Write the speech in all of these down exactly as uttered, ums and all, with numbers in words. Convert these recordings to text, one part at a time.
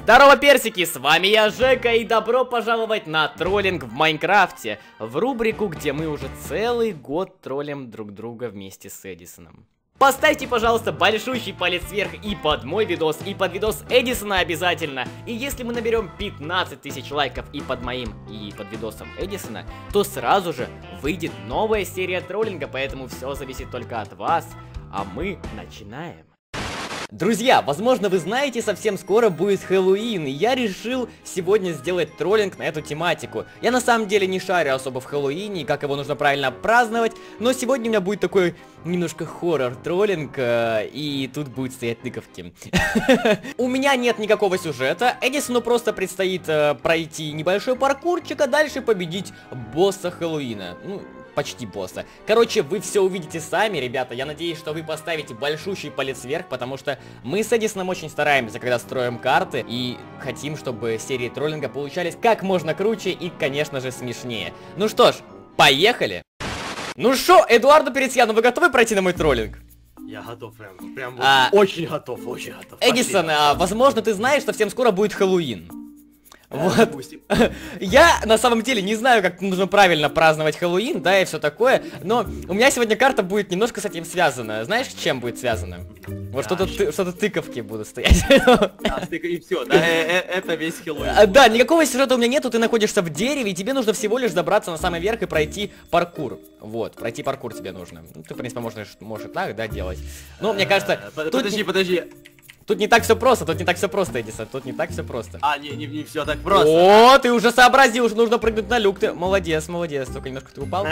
Здорово, персики, с вами я, Жека, и добро пожаловать на троллинг в Майнкрафте, в рубрику, где мы уже целый год троллим друг друга вместе с Эдисоном. Поставьте, пожалуйста, большущий палец вверх и под мой видос, и под видос Эдисона обязательно. И если мы наберем пятнадцать тысяч лайков и под моим, и под видосом Эдисона, то сразу же выйдет новая серия троллинга, поэтому все зависит только от вас, а мы начинаем. Друзья, возможно, вы знаете, совсем скоро будет Хэллоуин, и я решил сегодня сделать троллинг на эту тематику. Я на самом деле не шарю особо в Хэллоуине, как его нужно правильно праздновать, но сегодня у меня будет такой немножко хоррор-троллинг, и тут будут стоять тыковки. У меня нет никакого сюжета, Эдисону просто предстоит пройти небольшой паркурчик, а дальше победить босса Хэллоуина. Ну, почти босса. Короче, вы все увидите сами, ребята. Я надеюсь, что вы поставите большущий палец вверх, потому что мы с Эдисоном очень стараемся, когда строим карты, и хотим, чтобы серии троллинга получались как можно круче и, конечно же, смешнее. Ну что ж, поехали! Ну что, Эдуардо Пересьяно, вы готовы пройти на мой троллинг? Я готов, прям, прям а, очень готов, очень готов. Эдисон, а, возможно, ты знаешь, что совсем скоро будет Хэллоуин. Вот. Я на самом деле не знаю, как нужно правильно праздновать Хэллоуин, да, и все такое, но у меня сегодня карта будет немножко с этим связана. Знаешь, с чем будет связано? Вот да, что-то что тыковки будут стоять. А, и все, да, это весь Хэллоуин. Да, никакого сюжета у меня нету, ты находишься в дереве, и тебе нужно всего лишь забраться на самый верх и пройти паркур. Вот, пройти паркур тебе нужно. Ты, в принципе, можешь, можешь так, да, делать. Но мне кажется... Подожди, подожди. Тут не так все просто, тут не так все просто, Эдисон, тут не так все просто. А, не, не, не все так просто. О, ты уже сообразил, что нужно прыгнуть на люк, ты молодец, молодец, только немножко ты упал.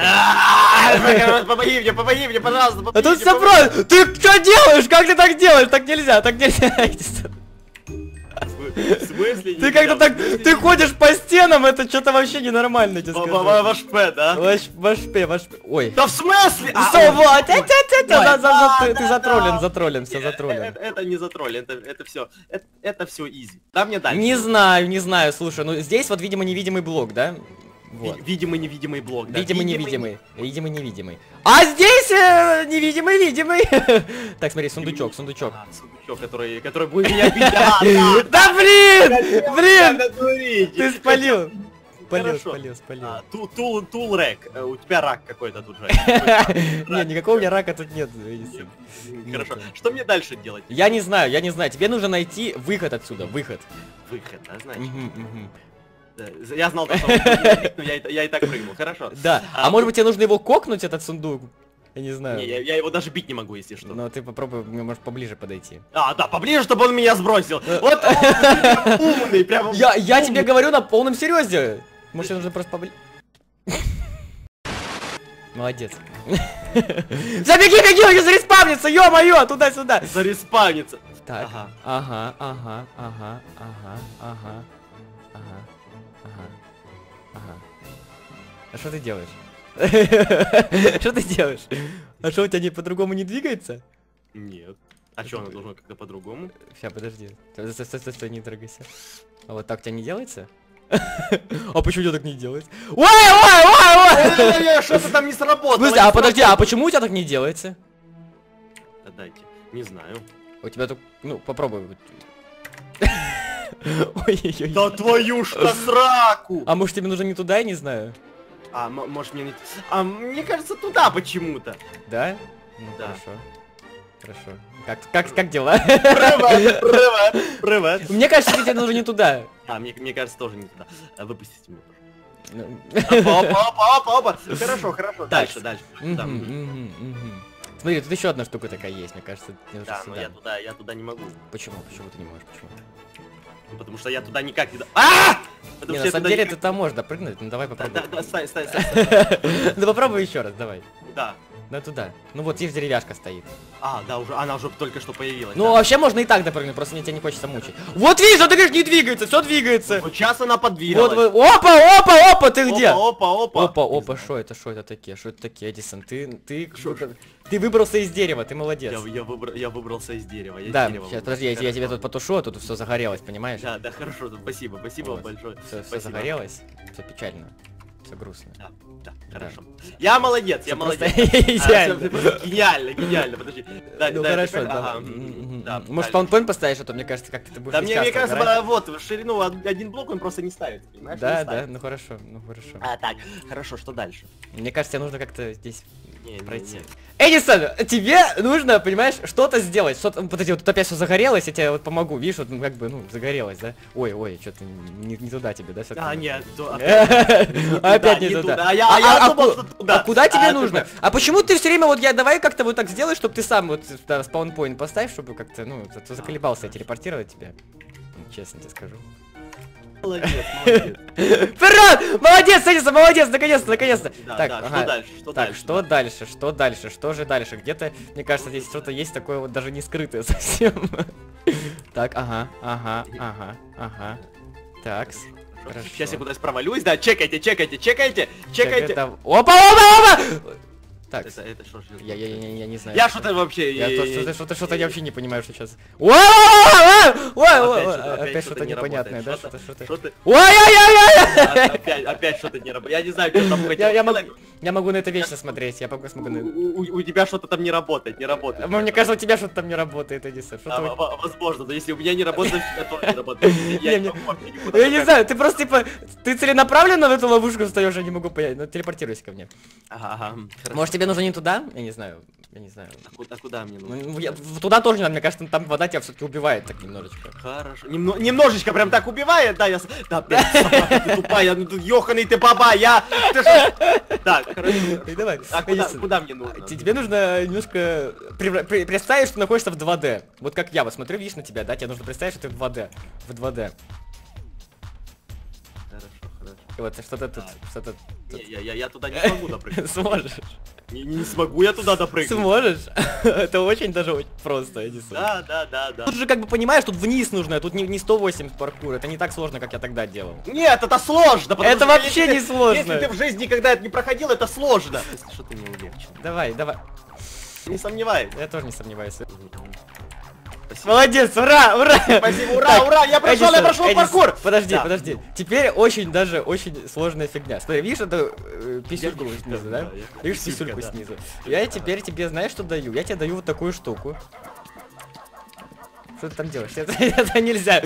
Помоги мне, помоги мне, пожалуйста, помоги. А тут все просто, ты что делаешь, как ты так делаешь, так нельзя, так нельзя, Эдисон. В смысле? Ты как-то так, ты ходишь по стенам, это что-то вообще ненормально, тебе скажу. Ваш П, да? Ваш П, ваш П, ой. Да в смысле? Все, вот, ты затроллен, затроллен, все затроллен. Это не затроллен, это все, это все изи. Да, мне дальше. Не знаю, не знаю, слушай, ну здесь вот, видимо, невидимый блок, да? Вот. Видимый-невидимый блок, да? Видимый-невидимый. Видимый-невидимый. А здесь э, невидимый-видимый. Так, смотри, сундучок, сундучок. А, сундучок, который, который будет меня бить. А, да, да блин! Блин! Ты спалил. Спалил, спалил, спалил. Тул, тул рэк. У тебя рак какой-то тут же. Нет, никакого у меня рака тут нет. Хорошо. Что мне дальше делать? Я не знаю, я не знаю. Тебе нужно найти выход отсюда, выход. Выход, да, значит? Я знал, что он, но я, я и так прыгнул, хорошо. Да, а, а может быть тебе нужно его кокнуть, этот сундук? Я не знаю. Не, я, я его даже бить не могу, если что. Но ты попробуй, может, поближе подойти. А, да, поближе, чтобы он меня сбросил. Вот умный, прям. Я, я тебе говорю на полном серьезе. Может, тебе нужно просто поближе. Молодец. Забеги, беги, он не зареспавнится, ё-моё, туда-сюда. Зареспавнится. Так, ага, ага, ага, ага, ага, ага. А что ты делаешь? Что ты делаешь? А что, у тебя не по-другому не двигается? Нет. А что, оно должно как-то по-другому? Сейчас, подожди. Стой, стой, стой, стой, не трогайся. А вот так у тебя не делается? А почему у тебя так не делается? Ой, ой, ой, ой! Что-то там не сработало. А подожди, а почему у тебя так не делается? Дайте, не знаю. У тебя тут, ну, попробуй. Ой-ой-ой. Да твою ж сраку! А может тебе нужно не туда, я не знаю? А, может мне не... А, мне кажется, туда почему-то. Да? Ну, да. Хорошо. Хорошо. Как, как, как дела? Привет, привет, привет. Мне кажется, тебе нужно не туда. А, мне, мне кажется, тоже не туда. А, выпустите меня, пожалуйста. Опа, опа, опа, опа. Хорошо, хорошо. Дальше, дальше. Смотри, тут еще одна штука такая есть, мне кажется. Да, но я туда, я туда не могу. Почему? Почему ты не можешь? Почему? Ну, потому что я туда никак не... А! Не, на самом деле ты там можешь допрыгнуть, ну давай попробуй. Да, да, стой, стой, стой. Ну попробуй еще раз, давай. Да. Да туда. Ну вот здесь деревяшка стоит. А, да, уже, она уже только что появилась. Ну вообще можно и так допрыгнуть, просто мне тебя не хочется мучить. Вот видишь, а ты говоришь, не двигается, все двигается. Вот сейчас она подвигалась. Вот, опа, опа, опа, ты где? Опа, опа, опа. Опа, опа, что это, что это такие, что это такие, Эдисон, ты, ты, ты выбрался из дерева, ты молодец. Я, я, выбр... я выбрался из дерева. Я да, из дерева сейчас, подожди, я, я тебе тут потушу, а тут все загорелось, понимаешь? Да, да, хорошо, спасибо, спасибо вот. большое. Все, все загорелось, все печально. Все грустно. Да, да, хорошо. Я молодец, я молодец. Гениально, гениально, подожди. Ну хорошо, да. Может, спаунпоинт поставишь, а то, мне кажется, как ты будешь. Да мне кажется, вот, в ширину один блок он просто не ставит, понимаешь? Да, да, ну хорошо, ну хорошо. А, так, хорошо, что дальше? Мне кажется, тебе нужно как-то здесь пройти. Эдисон, тебе нужно, понимаешь, что-то сделать. Что-то, подожди, вот тут опять все загорелось, я тебе вот помогу. Видишь, вот как бы, ну, загорелось, да? Ой, ой, что-то не, не туда тебе, да? А, нет, опять не туда. А куда тебе нужно? А почему ты все время, вот я давай как-то вот так сделай, чтобы ты сам вот спаунпоинт поставь, чтобы как-то, ну, заколебался телепортировать тебя. Честно тебе скажу. Молодец, молодец. Вперед! Молодец, Эдисон, молодец, наконец-то, наконец-то. Да, так, да, ага. что дальше, что так, дальше? что да. дальше, что дальше, что же дальше? Где-то, мне кажется, здесь что-то есть такое вот даже не скрытое совсем. Так, ага, ага, ага, ага. Так, хорошо. Сейчас я куда-то провалюсь, да, чекайте, чекайте, чекайте, чекайте. Опа, опа, опа! Так, это, это что ж? Я, я, я, я не знаю. Я что-то вообще... Я что-то, что-то, что-то я вообще не понимаю, что сейчас. Опять что-то непонятное, да? Что-то, что-то. Ой-ой-ой-ой! Опять, опять что-то не работает. Я не знаю, что там хотел. Я могу, я могу на это вечно смотреть. Я пока смогу. У тебя что-то там не работает, не работает. Мне кажется, у тебя что-то там не работает, Эдисон. Возможно, но если у меня не работает, у тебя тоже не работает. Я не знаю, ты просто типа, ты целенаправленно в эту ловушку встаешь, я не могу понять. Ну телепортируйся ко мне. Ага. Может тебе нужно не туда? Я не знаю. Я не знаю. А куда, куда мне нужно? Ну, я, туда тоже не надо, мне кажется, там вода тебя все-таки убивает так немножечко. Хорошо. Немно, немножечко прям так убивает, да, я... Да, опять собака, ты тупая, ну ты ёханый ты баба, я... Ты шо... Так, хорошо. Давай. А куда, куда мне нужно? Тебе нужно немножко представить, что находишься в два дэ. Вот как я вот смотрю, видишь на тебя, да, тебе нужно представить, что ты в два дэ. В два дэ. Хорошо, хорошо. И вот что-то тут, что-то... Я, я, я туда не смогу допрыгнуть. Сможешь. Не, не смогу я туда допрыгнуть. Сможешь? Это очень даже очень просто, Эдисон. Да, да, да, да. Тут же как бы понимаешь, тут вниз нужно, тут не, не сто восемьдесят паркур, это не так сложно, как я тогда делал. Нет, это сложно. Это вообще не сложно. Если ты в жизни никогда это не проходил, это сложно. Если что, ты не улегчил. Давай, давай. Не сомневаюсь. Я тоже не сомневаюсь. Спасибо. Молодец, ура, ура! Спасибо, ура, так, ура, я прошел, Эдисон, я прошел Эдисон, паркур! Подожди, да. подожди. Теперь очень даже очень сложная фигня. Смотри, видишь эту э, писюльку я, снизу, да? да? да Видишь писюльку да. снизу? Я теперь тебе, знаешь, что даю? Я тебе даю вот такую штуку. Что ты там делаешь? Это, это нельзя.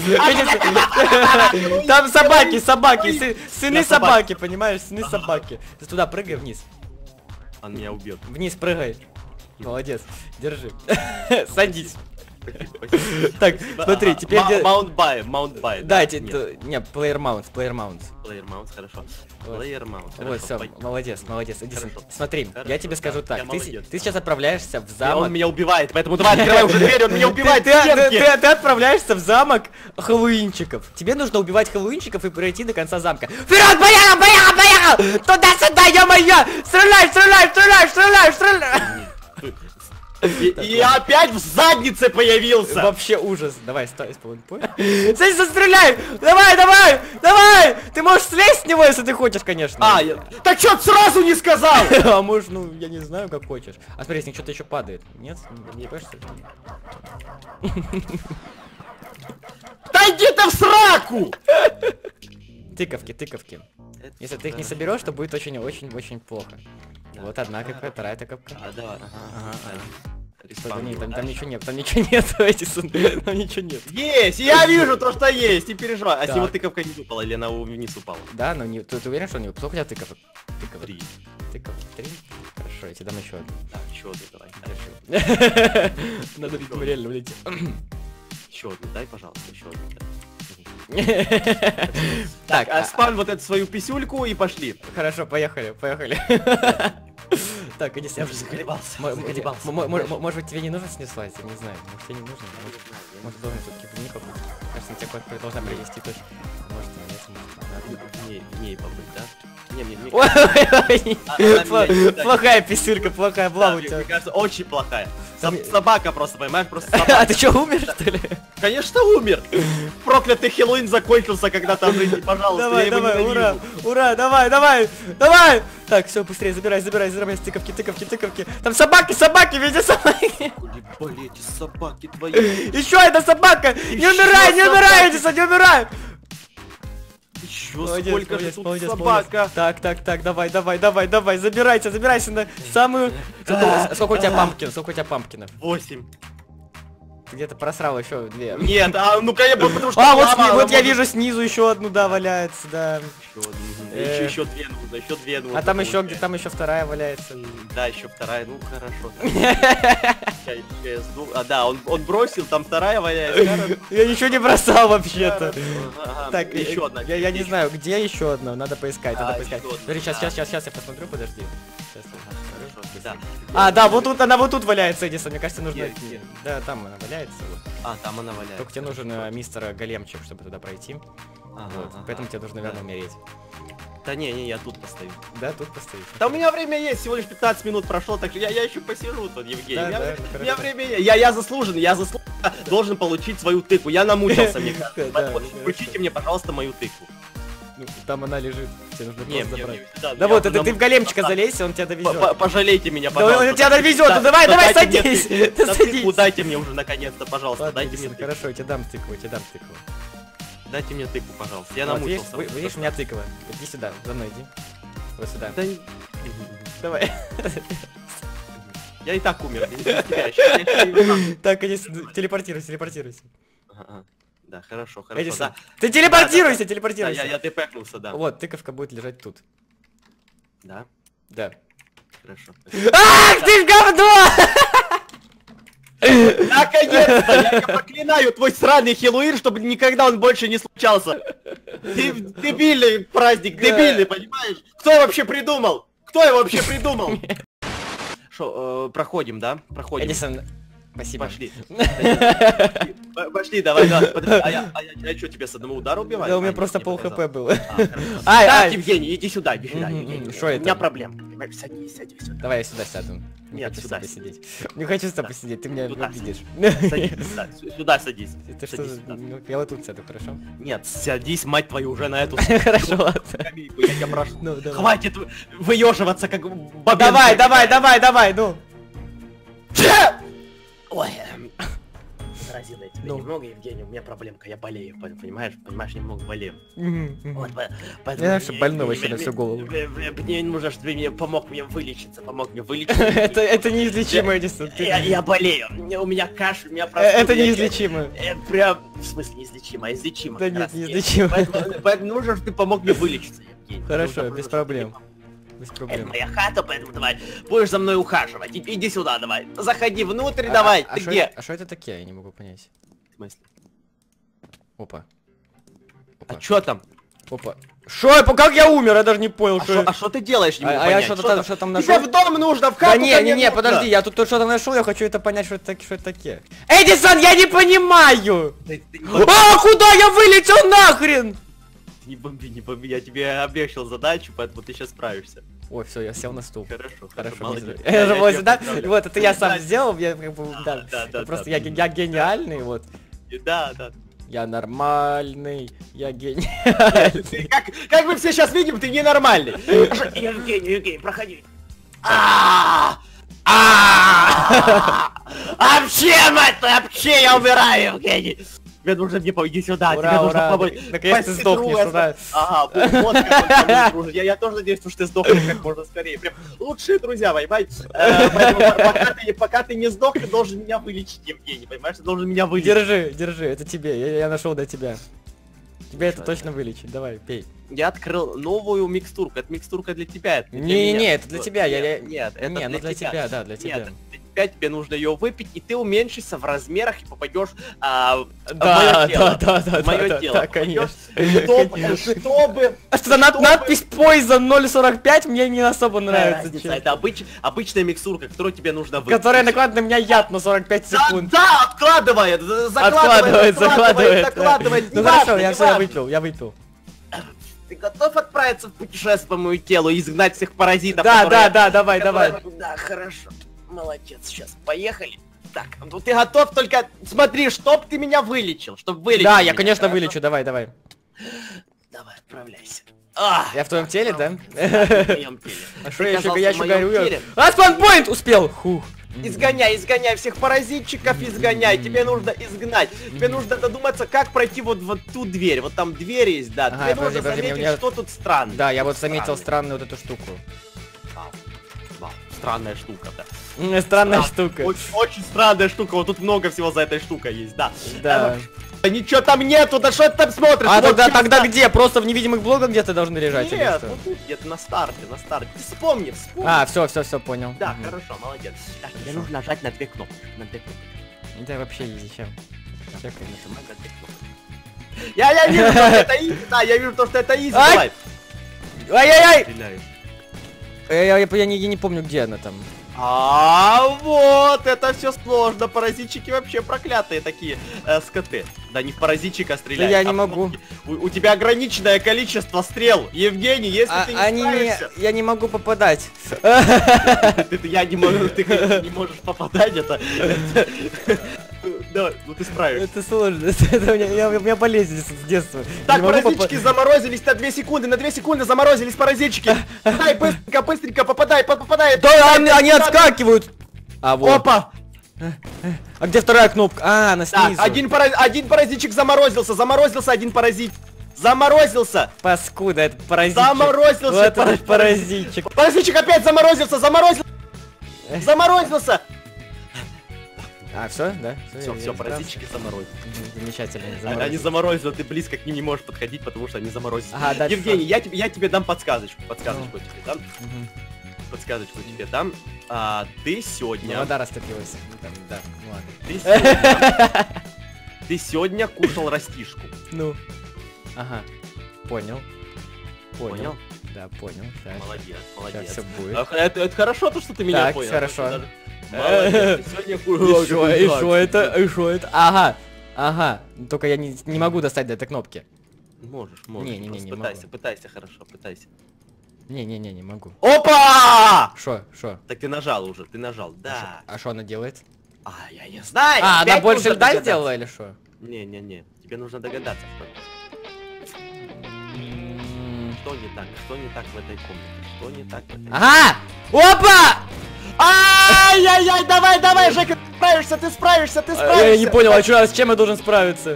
Там собаки, собаки, сыны собаки, понимаешь? Сыны собаки. Ты туда прыгай вниз. Он меня убьет. Вниз прыгай. Молодец. Держи. Садись. Так, смотри, теперь... Mount buy, Mount buy. Да, не, player mount, player mount. Player mount, хорошо. Player mount, вот, все, молодец, молодец. Эдисон, смотри, я тебе скажу так, ты сейчас отправляешься в замок... Он меня убивает, поэтому давай, открывай уже дверь, он меня убивает Ты отправляешься в замок хэллоуинчиков. Тебе нужно убивать хэллоуинчиков и пройти до конца замка. Вперед, поехал, поехал, поехал! Туда-сюда, ё-моё! Стреляй, стреляй, стреляй, стреляй, стреляй! И, и опять в заднице появился! Вообще ужас. Давай, стой, спаунпоинт. Садись, стреляй! Давай, давай! Давай! Ты можешь слезть с него, если ты хочешь, конечно. А, я... Так чё ты сразу не сказал? А может, ну, я не знаю, как хочешь. А смотри, если что-то еще падает. Нет? Не понимаешь, Да иди ты в сраку! Тыковки, тыковки. Если ты их не соберешь, то будет очень-очень-очень плохо. Да. Вот одна какая, вторая тыковка. А, давай. Ага, ага, ага. Что, не, там, там ничего нет, там ничего нет, Эдисон, там ничего нет. Есть, я вижу то, что есть, не переживай. А с него тыковка не упала, или она вниз упала? Да, но не, ты, ты уверен, что не упала? Сколько у тебя тыковок? Тыковок. Три. Тыковок, три? Хорошо, я тебе дам еще одну. Так, еще одну давай. Надо, видимо, реально улететь. Еще одну, дай, пожалуйста, еще одну. Так, а спам вот эту свою писюльку и пошли. Хорошо, поехали, поехали. Так, иди сюда. Я уже заколебался. Может быть тебе не нужно снеслась? Я не знаю, может тебе не нужно? Может должен все-таки в ней побыть? Кажется, тебя куда-то должна привести точно. Может нет, в ней побыть, да? Не, мне, мне... Плохая писюлька, плохая блага у тебя. Мне кажется, очень плохая. Собака просто, понимаешь, просто собака. А ты что, умер, что ли? Конечно, умер. Проклятый Хэллоуин закончился когда-то в жизни, пожалуйста. Давай, давай, ура, ура, давай, давай, давай. Так, все, быстрее, забирай, забирай, забирай, тыковки, тыковки, тыковки. Там собаки, собаки, везде собаки. Блин, эти собаки твои. Еще одна собака. Не умирай, не умирай, Эдисон, не умирай. Еще Чё, Молодец, сколько молодец, же тут молодец, собака? молодец. Так, так, так, давай, давай, давай, давай, забирайся, забирайся на самую... Сколько, сколько у тебя пампкинов? Сколько у тебя пампкинов? Восемь. Ты где-то просрал еще две. Нет, а ну конечно, потому что... А, вот, лава, сни- вот она я может- вижу снизу еще одну, да, валяется, да. Еще, одну, Э. еще, еще две нужно, еще две нужно. А там еще потому где, что- там еще вторая валяется. Да, еще вторая, ну хорошо. Ща- ща я сду- А, да, он, он бросил, там вторая валяется. Хорошо, Я ничего не бросал вообще-то. хорошо. Ага, Так, еще э, одна. Я, я не знаю, где еще одна, надо поискать, надо А, поискать. еще одна, Смотри, сейчас, да. сейчас, сейчас, сейчас я посмотрю, подожди. Щас. Хорошо, да. А, да, вот тут, она вот тут валяется, Эдисон, мне кажется, нужно... Где, где? Да, там она валяется. Вот. А, там она валяется. Только тебе нужен э, мистер Големчик, чтобы туда пройти. Ага, Вот, ага. поэтому тебе нужно, наверное, Да. умереть. Да не, не, я тут постою. Да, тут постоишь. Да у меня время есть, всего лишь пятнадцать минут прошло, так что я, я еще посижу тут, Евгений. Да, у, меня, да, у хорошо. меня время есть. Я, я заслужен, я заслужен, должен получить свою тыкву. Я намучился, мне кажется. Да, Поэтому хорошо. Включите мне, пожалуйста, мою тыкву. Ну, там она лежит, тебе нужно Не, просто мне- забрать. мне сюда, Да я вот, это ты наму- в големчика Да, залезь, он тебя по- довезет. по- Пожалейте меня, Да пожалуйста. он тебя довезет, Да, ну давай, да, давай, дайте мне садись, тыкву. ты Да, садись. тыкву дайте мне уже наконец-то, пожалуйста, Ладно, дайте мне Эдисон, тыкву. хорошо, я тебе дам тыкву, я тебе дам тыкву. Дайте мне тыкву, пожалуйста. Я Вот, видишь, намучился. вы- видишь, у меня тыква. Иди сюда, за мной иди. Вот сюда. Да не- Давай. Я и так умер. без тебя. Щас я ещё и сам. Так, Эдисон, телепортируйся, телепортируйся. Ага. Да, хорошо, хорошо. Эдисон, Да, ты телепортируйся, да, я, телепортируйся. я тпкнулся, да. Вот, тыковка будет лежать тут. Да, Да. хорошо. Ах, ты ж говно! Наконец-то! Я тебя проклинаю, твой сраный Хэллоуин, чтобы никогда он больше не случался. Ты дебильный праздник, дебильный, понимаешь? Кто вообще придумал? Кто его вообще придумал? Шо, э, проходим, да? Проходим. Эдисон, спасибо. Пошли. П- Пошли, давай, да. Подожди, А я, а я, что, тебе с одного удара убивать? Да, у А, меня нет, просто не пол показал. хп было. А, хорошо. Ай, Так, ай. Евгений, иди сюда, иди сюда, Мгм, Евгений. мгм. Шо У это? меня проблема. понимаешь? Садись, садись сюда. Давай я сюда сяду. Не Нет, хочу сюда с тобой сядь. сидеть. Не хочу с тобой сидеть, ты меня Сюда обидишь. Садись сюда, сю- сюда садись. Ты что, Садись за- сюда. ну, я вот тут сяду, хорошо? Нет, садись, мать твою, уже на эту Хорошо, ладно. скамейку, я тебя прошу. Ну, давай. Хватит вы- выеживаться, как бабенка. Давай, давай, давай, давай, ну. Ой, эм, заразила я тебя Ну. немного, Евгений, у меня проблемка, я болею, пон- понимаешь, понимаешь, немного болею. Мгм, мгм. Вот, по- поэтому Я вообще мне- больной мне- вообще на мне- всю голову. Мне мне- мне нужно, чтобы ты мне помог мне вылечиться, помог мне вылечиться. Это, это неизлечимо, Эдисон. ты- Я, я болею, у меня кашель, у меня Э, простуда. Это я- неизлечимо. Э, Прям, в смысле, неизлечимо, а излечимо. Да как нет, раз. неизлечимо. Поэтому, поэтому нужно, чтобы ты помог мне вылечиться, Евгений. Хорошо, Нужно, без чтобы проблем. ты Без Это проблем. моя хата, поэтому давай, будешь за мной ухаживать. И- Иди сюда, давай. Заходи внутрь, давай. А Ты шо где? это- А что это такие? Я не могу понять. В смысле? Опа. А чё там? Опа. Шо, я- как я умер? Я даже не понял, А что... шо- А что ты делаешь? Не А- могу а я понять. что-то Шо там- там? что там Тебе нашел? в дом нужно, в Да хату не, ко не, мне не, нужно. подожди, я тут что-то нашел, я хочу это понять, что это, таки- что это такие. Эдисон, я не понимаю! Ты, ты не бомби, А, куда я вылетел нахрен? не бомби, не бомби, я тебе обещал задачу, поэтому ты сейчас справишься. Ой, все, я сел на стул. Хорошо, хорошо, Хорошо, молодец. мне- я же вот, тебя да? поздравляю. Вот, это я сам Да, сделал, я как бы, да. да, да, Просто да. я ге- я гениальный, вот. Да, да. Я нормальный, я гениальный. Ты Как, как мы все сейчас видим, ты ненормальный. Евгений, Евгений, проходи. А, а, Вообще, мать твою, вообще я умираю, Евгений. Тебе нужно мне пойти сюда, Ура, тебе нужно ура, помочь. наконец ты Спасти сдохнешь, друга. ура. Ага, вот как он со мной дружит. Я, я тоже надеюсь, что ты сдохнешь как можно скорее. Прям лучшие друзья, понимаете? Э, поэтому по- пока ты, пока ты не сдох, ты должен меня вылечить, Евгений, понимаешь? Ты должен меня вылечить. Держи, держи, это тебе, я, я нашел для тебя. Тебя это точно вылечит, давай, пей. Я открыл новую микстурку. Это микстурка для тебя. Это не для Не, меня. не, это для тебя, я- Нет, я- нет, это не, ну для для тебя. тебя, да, для тебя. Нет, для тебя тебе нужно ее выпить, и ты уменьшишься в размерах и попадешь а, в Да, мое тело. да, да, да, В мое да, тело. да, попадешь, конечно. Чтобы, Конечно. чтобы А что, над- чтобы- надпись Poison ноль сорок пять мне не особо нравится, разница, честно. это обыч- обычная микстурка, которую тебе нужно выпить. Которая накладывает на меня яд на сорок пять Да, секунд. да, откладывает, закладывает, Откладывает, закладывает. закладывает. Ну неважно, хорошо, я все, я неважно. выпил, я выпил. Ты готов отправиться в путешествие по моему телу и изгнать всех паразитов? Да, которые- да, да, давай, которые- давай. Да, хорошо. Молодец, сейчас, поехали. Так, ну ты готов, только смотри, чтоб ты меня вылечил, чтоб вылечить. Да, я, меня, конечно, хорошо? вылечу, давай, давай. Давай, отправляйся. А, Я в твоем теле, да? в моем теле. А что Ты я еще, оказался я в еще моем горю? я- теле. А, спанпоинт! Успел! Фух. Изгоняй, изгоняй всех паразитчиков, изгоняй. Тебе нужно изгнать. Тебе нужно додуматься, как пройти вот в ту дверь. Вот там дверь есть, да. Ага, Тебе подожди, нужно подожди, заметить, меня- что тут странно. Да, я вот заметил Странный. странную вот эту штуку. Вау, вау, странная штука, да. М, Странная Да, штука. Очень, очень странная штука. Вот тут много всего за этой штукой есть, да. Да. Да ничего там нету, да что ты там смотришь? А Вот тогда, чё тогда за- где? Просто в невидимых блоках где-то должны лежать или Нет, что? вот тут где-то на старте, на старте. Ты вспомни, вспомни. А, все, все, все, понял. Да, Мгм. хорошо, молодец. Так, тебе Хорошо. нужно нажать на две кнопки. На две кнопки. Это вообще зачем? Чекай. Нажимай на две кнопки. Я, я вижу, что это изи. Да, я вижу, то, что это изи. Ай! Давай. Ай-яй-яй! Стреляешь. Э, Я, я, я не, я не помню, где она там. А вот, это все сложно. Паразитчики вообще проклятые такие э, скоты. Да не в паразитчика стреляй. я не а в могу. кнопки. У, у тебя ограниченное количество стрел. Евгений, если А, ты не они не... справишься... Я не могу попадать. Ты- ты- Я не могу, ты конечно, не можешь попадать, это... это- Давай, ну ты справишься. Это сложно. Это у меня, я- у меня болезнь с с детства. Так, Не могу паразитчики попа- заморозились на две секунды, на две секунды заморозились паразитчики. Дай, быстренько, быстренько, попадай, по- попадай. Да, они, они отскакивают! А вот. Опа! А где вторая кнопка? А, она Так, снизу. один, пара- один паразитчик заморозился, заморозился один паразит. Заморозился! Паскуда, это паразитчик. Заморозился Вот пара- этот паразитчик. Паразитчик опять заморозился, заморозился! Заморозился! А, все, да? Все, все, паразитчики заморозились. Замечательно. Они заморозил. заморозились, ты близко к ним не можешь подходить, потому что они заморозились. Ага, дальше Евгений, я тебе, я тебе дам подсказочку, подсказочку тебе дам, Мгм. подсказочку тебе дам. А, ты Ну, сегодня, вода растопилась. Ну, там, да, ну ладно. ты сегодня, ты сегодня кушал растишку. Ну. Ага. Понял. Понял. Понял? Да, понял. Так. Молодец, Сейчас молодец. все будет. А, Это, это хорошо, то, что ты меня Так, понял. хорошо. Даже- Молодец, ты сегодня И кушал. шо, и шо это, и шо это? Ага. Ага. Только я не, не могу достать до этой кнопки. Можешь, можешь. Не, не, не, просто не пытайся, могу. пытайся, хорошо, пытайся. Не-не-не, не могу. Опа! Шо, шо? Так ты нажал уже, ты нажал, да. А что она делает? А, я не знаю. А, она опять больше нужно льда догадаться. сделала или что? Не-не-не, тебе нужно догадаться, что, М, что не так, что не так в этой комнате, что не так в этой Ага! Опа! Ай-яй-яй, давай, давай, Жека, ты справишься, ты справишься, ты А, справишься. Я не понял, а чё, с чем я должен справиться?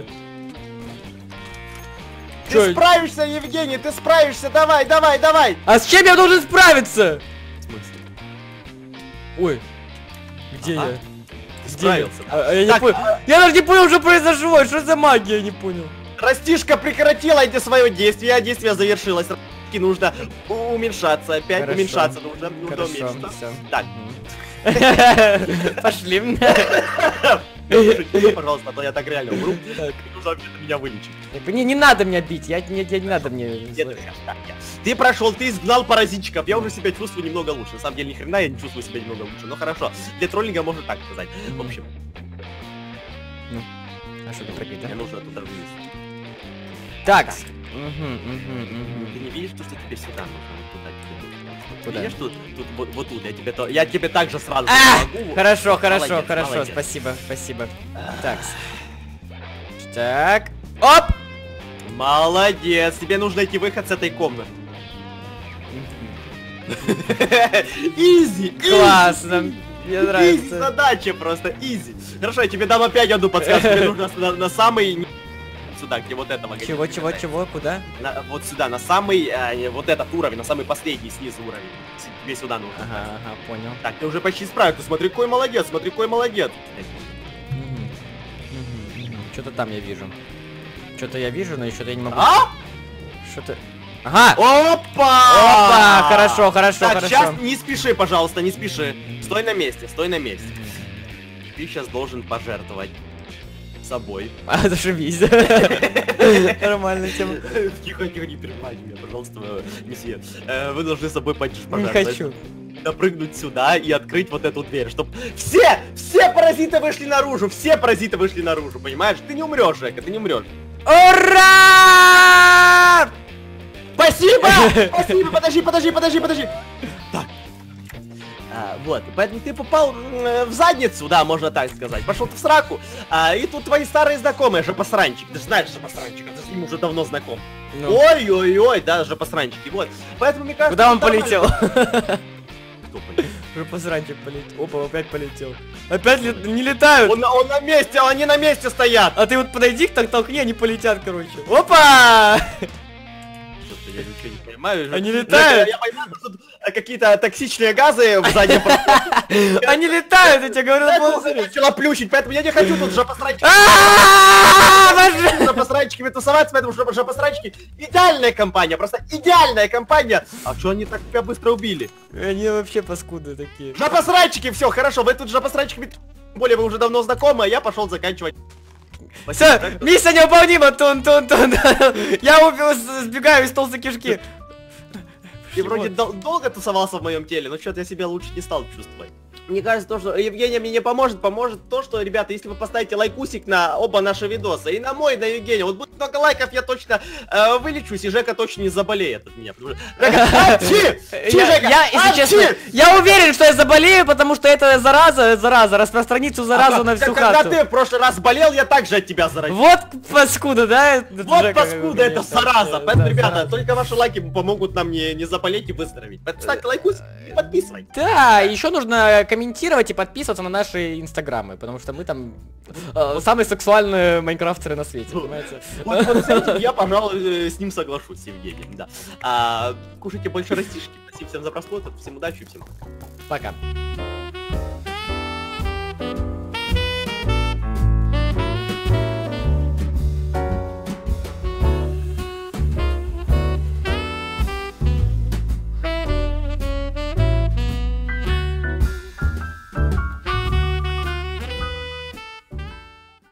Ты чё? справишься, Евгений, ты справишься, давай, давай, давай. А с чем я должен справиться? В смысле? Ой, где Ага. я? Ты Где справился. я? А, а я не Так, понял. Я даже не понял, что произошло. Что за магия, я не понял. Растишка прекратила эти свое действие, а действие завершилось. Растишке нужно у- уменьшаться, опять Хорошо. уменьшаться нужно, нужно Хорошо, уменьшиться. все. Так. Пошли. Слушай, пожалуйста, а то я так реально умру. Так. Нужно вообще-то меня вылечить. Не, не надо меня бить, я, не, не, не надо мне. Нет, так, я- Ты прошел, ты изгнал паразитчиков, я уже себя чувствую немного лучше. На самом деле, ни хрена я не чувствую себя немного лучше. Но хорошо, для троллинга можно так сказать. В общем, Ну, а что, ты прыгай, да? мне нужно туда вниз. Так. Мгм, мгм, мгм. Ты не видишь, что тебе сюда нужно? Вот туда тебе нужно. Куда? Видишь тут, тут вот, вот тут, я тебе, то, я тебе также сразу А! помогу. Хорошо, хорошо, Молодец, хорошо, молодец. спасибо, спасибо. Так. Так. Оп! Молодец, тебе нужно найти выход с этой комнаты. Изи, Классно. Мне Изи нравится. задача просто, изи. Хорошо, я тебе дам опять одну подсказку. Тебе нужно на, на самый... ни- Сюда, где вот этого. где Чего, ты чего, кидаешь. чего, куда? На- вот сюда, на самый, э, вот этот уровень, на самый последний снизу уровень. С- Тебе сюда нужно. Ага, ага, понял. Так, ты уже почти справился. Смотри, какой молодец, смотри, какой молодец. Что-то там я вижу. Что-то я вижу, но что-то я не могу. А? Что-то. Ага! Опа! Опа! Хорошо, хорошо, Так, хорошо. сейчас не спеши, пожалуйста, не спеши. Стой на месте, стой на месте. Ты сейчас должен пожертвовать собой. А, зашибись. Нормальная тема. Тихо, тихо, не перебивай меня, пожалуйста, э, месье. Э, Вы должны собой пож- Не пожертвовать. хочу. Допрыгнуть сюда и открыть вот эту дверь, чтобы все, все паразиты вышли наружу, все паразиты вышли наружу, понимаешь? Ты не умрешь, Жека, ты не умрешь. Ура! Спасибо! Спасибо, подожди, подожди, подожди, подожди. Так. А, вот, поэтому ты попал м, в задницу, да, можно так сказать. Пошел ты в сраку. А, и тут твои старые знакомые, Жопосранчик. Ты же знаешь Жопосранчика, ты с ним уже давно знаком. Ну, Ой-ой-ой, да, Жопосранчики, вот. Поэтому мне кажется... Куда он нормально. полетел? Кто полетел? Уже посранчик полетел. Опа, опять полетел. Опять лет... не летают. Он, он на месте, они на месте стоят. А ты вот подойди к так толкни, они полетят, короче. Опа! Что-то я ничего не понимаю. Они летают. Я понимаю, что тут какие-то токсичные газы в заднем просторе. Они летают, я тебе говорю, на полосу. Начала плющить, поэтому я не хочу тут жопосранчиками. Жопосранчиками тусоваться, поэтому что жопосранчики идеальная компания, просто идеальная компания. А что они так тебя быстро убили? Они вообще паскуды такие. Жопосранчики, все, хорошо, вы тут жопосранчиками, тем более вы уже давно знакомы, а я пошел заканчивать. Все, миссия невыполнима, тун тун тун. Я убил, сбегаю из толстой кишки. Ты вроде дол долго тусовался в моем теле, но что-то я себя лучше не стал чувствовать. Мне кажется, то, что Евгения мне не поможет, поможет то, что, ребята, если вы поставите лайкусик на оба наши видоса, и на мой, и на Евгения, вот будет много лайков, я точно э, вылечусь, и Жека точно не заболеет от меня. Жека, апчи! Жека, Я, если честно, я уверен, что я заболею, потому что это зараза, зараза, распространит всю заразу на всю Когда хату. ты в прошлый раз болел, я также от тебя заразил. Вот паскуда, да? Вот паскуда, это зараза. Поэтому, ребята, только ваши лайки помогут нам не, не заболеть и выздороветь. Ставьте лайкусик и подписывайтесь. Да, еще нужно комментировать и подписываться на наши инстаграмы, потому что мы там э, самые сексуальные майнкрафтеры на свете, понимаете? Вот, вот с этим я, пожалуй, с ним соглашусь, с Евгением, да. А, кушайте больше растишки. Спасибо всем за просмотр, всем удачи и всем пока. Пока.